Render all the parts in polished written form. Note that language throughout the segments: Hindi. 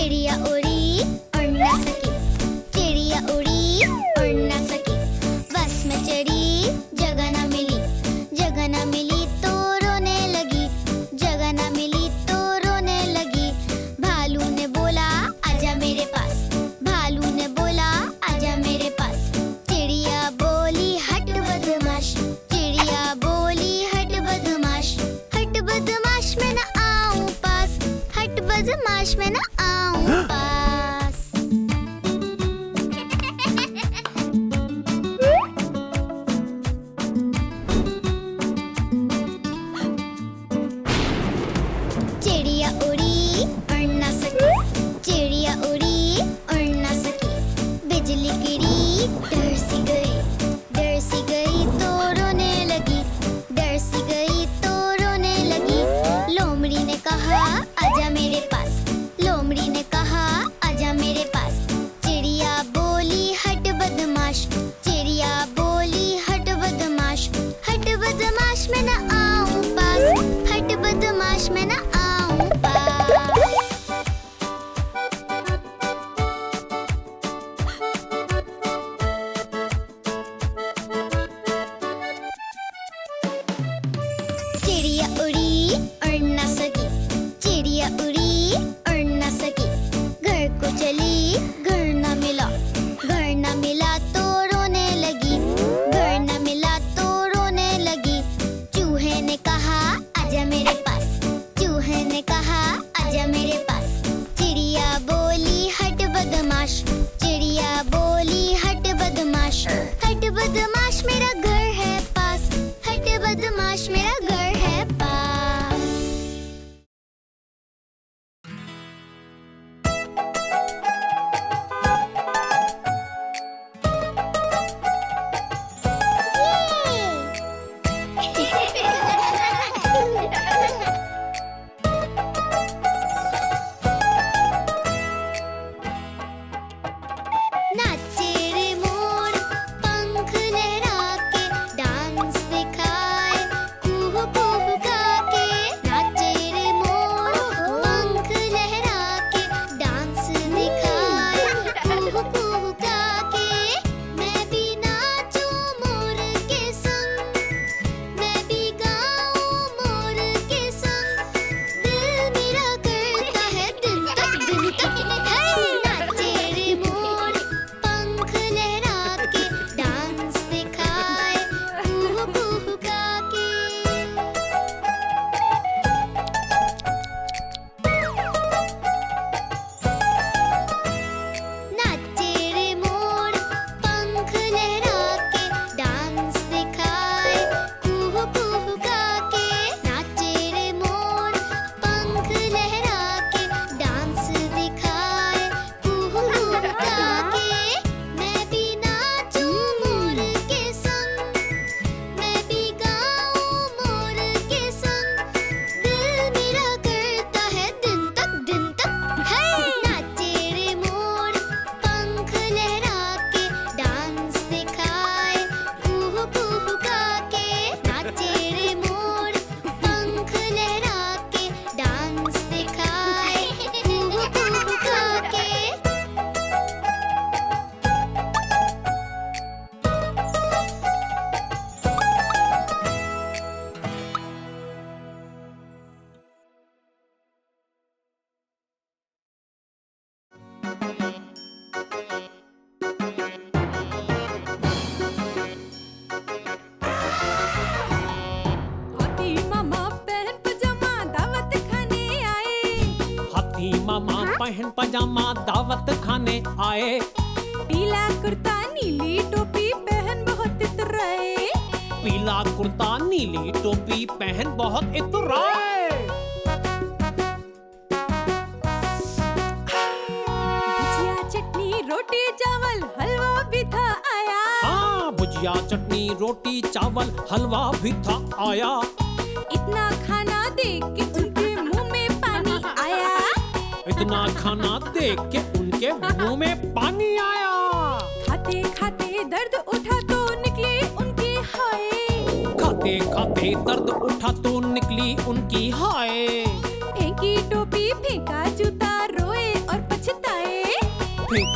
चिड़िया उड़ी उड़ ना सकी, चिड़िया उड़ी उड़ ना सकी। बस में चढ़ी जगह ना मिली, जगह ना मिली तो रोने लगी, जगह ना मिली तो रोने लगी। भालू ने बोला आजा मेरे पास, भालू ने बोला आजा मेरे पास। चिड़िया बोली हट बदमाश, चिड़िया बोली हट बदमाश, हट बदमाश मैं ना आऊं पास, हट बदमाश मैं ना आऊं पास। चिड़िया उड़ी उड़ ना सकी, चिड़िया उड़ी उड़ ना सकी। बिजली गिरी डर सी गई तो रोने लगी, डर सी गई तो रोने लगी। लोमड़ी ने कहा आजा मेरे पास, लोमड़ी ने कहा आजा मेरे पास। चिड़िया बोली हट बदमाश, चिड़िया बोली हट बदमाश, हट बदमाश मैं ना आऊं पास, हट बदमाश मैं ना आऊं पास। चिड़िया उड़ी उड़ ना सकी, चिड़िया उड़ी उड़ ना सकी। घर को चली घर ना मिला, घर ना मिला तो रोने लगी, घर ना मिला तो रोने लगी। चूहे ने कहा आजा मेरे पास, चूहे ने कहा आजा मेरे पास। चिड़िया बोली हट बदमाश, चिड़िया बोली हट बदमाश, हट बदमाश मेरा घर है पास, हट बदमाश मेरा घर है पास। नाचे रे मोर पंख लहरा के, डांस दिखाए कूहू कूहू गा के। नाचे रे मोर पंख लहरा के, डांस दिखाए कूहू कूहू गा के। मैं भी नाचूं मोर के संग, मैं भी गाऊं मोर के संग। दिल मेरा करता है दिन तक दिन तक। नाचे रे मोर पंख लहरा के, डांस दिखाए कूहू कूहू गा के। नाचे रे मोर पंख लहरा के, डांस दिखाए कूहू कूहू गा के। नाचे रे मोर पंख लहरा के, डांस दिखाए कूहू कूहू गा के। मैं भी नाचूं मोर के संग, मैं भी गाऊं मोर के संग। दिल मेरा करता है दिन तक दिन तक। नाचे रे मोर पंख लहरा के, डांस दिखाए कूहू कूहू गा के। नाचे रे मोर पंख लहरा के, डांस दिखाए कूहू कूहू गा के। हाथी मामा पहन पजामा दावत खाने आए, हाथी मामा पहन पजामा दावत खाने आए। पीला कुर्ता नीली टोपी पहन बहुत इतराए, पीला कुर्ता नीली टोपी पहन बहुत इतराए। भुजिया चटनी रोटी चावल हलवा भी था आया। हाँ, भुजिया चटनी रोटी चावल हलवा भी था आया। इतना खाना देख के उनके मुंह में पानी आया, इतना खाना देख के उनके मुंह में पानी आया। खाते खाते दर्द उठा तो निकले उनके हाय, खाते खाते दर्द उठा तो निकली उनकी हाय। फेंकी टोपी फेंका जूता रोए और पछताए।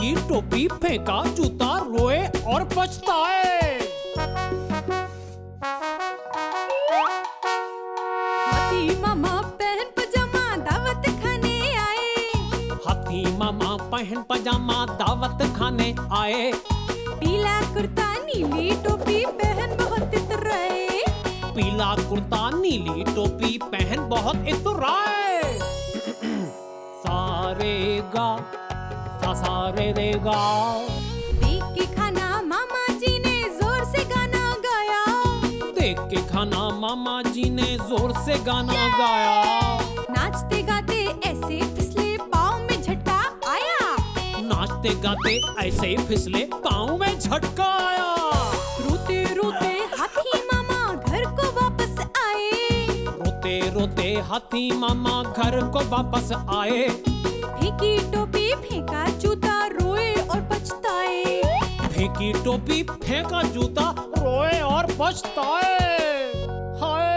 फेंकी टोपी, फेंका जूता, रोए और पछताए। हाथी मामा पहन पजामा दावत खाने आए। हाथी मामा पहन पजामा दावत खाने आए। पीला कुर्ता नीली टोपी पहन बहुत इतराए। पीला कुर्ता नीली टोपी पहन बहुत इतराए। सारे गा सा सारे रे गा। देख के खाना मामा जी ने जोर से गाना गाया। देख के खाना मामा जी ने जोर से गाना गाया। नाचते गाते ऐसे फिसले पाँव में झटका आया। नाचते गाते ऐसे फिसले पाँव में झटका आया। रोते रोते हाथी मामा घर को वापस आए। रोते रोते हाथी मामा घर को वापस आए। फेंकी टोपी फेंका जूता रोए और पछताए। फेंकी टोपी, फेंका जूता, रोए और पछताए। हाय।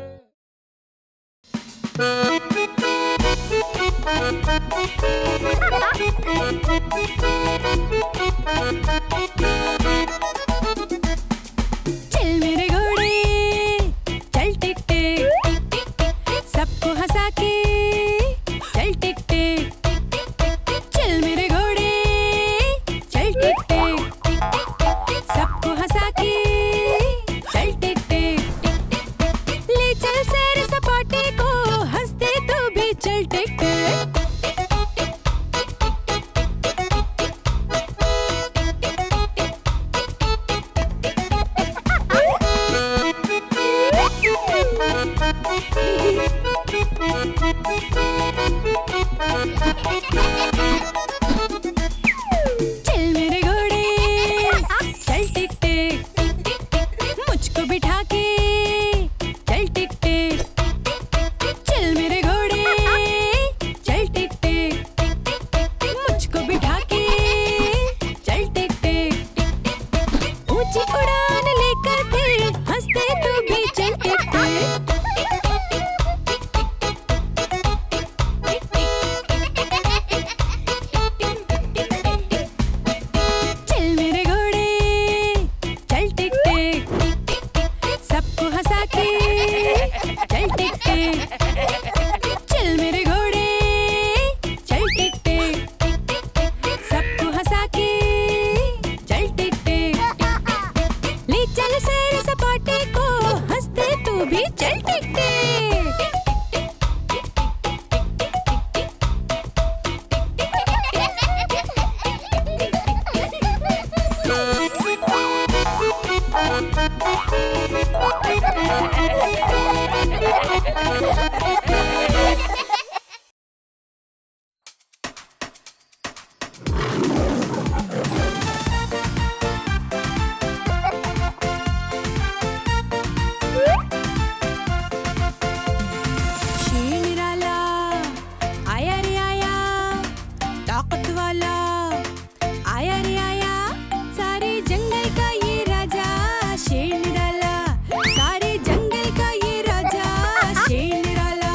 चल मेरे घोड़े चल टिक टिक, सबको हंसा के चल टिक टिक। चल मेरे घोड़े चल टिक टिक, सबको हंसा के चल टिक टिक। ले चल सैर सपाटे को, हंसते तू भी चल टिक टिक। चल मेरे घोड़े चल टिक टिक, मुझको बिठा के चल टिक टिक। चल मेरे घोड़े चल टिक टिक, मुझको बिठा के चल टिक टिक। ऊंची उड़ान लेकर फिर हंसते तू भी चल टिक टिक। चल मेरे घोड़े चल टिक टिक, सबको हंसा के चल टिक टिक। चल मेरे घोड़े चल टिक टिक, सबको हंसा के चल टिक टिक। ले चल सैर सपाटे को, हंसते तू भी चल टिक टिक। शेर निराला आया रे आया, ताकत वाला आया रे आया। सारे जंगल का ये राजा शेर निराला, सारे जंगल का ये राजा शेर निराला।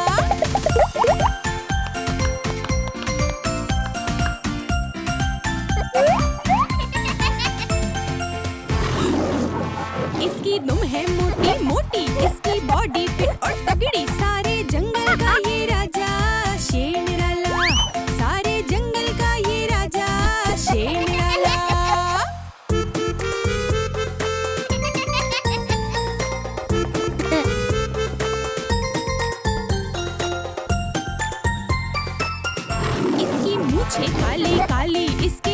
इसकी दुम है मोटी मोटी, इसकी बॉडी फिट और तगड़ी। सारे जंगल का ये राजा शेर निराला, सारे जंगल का ये राजा शेर निराला। इसकी मूंछें काली काली, इसके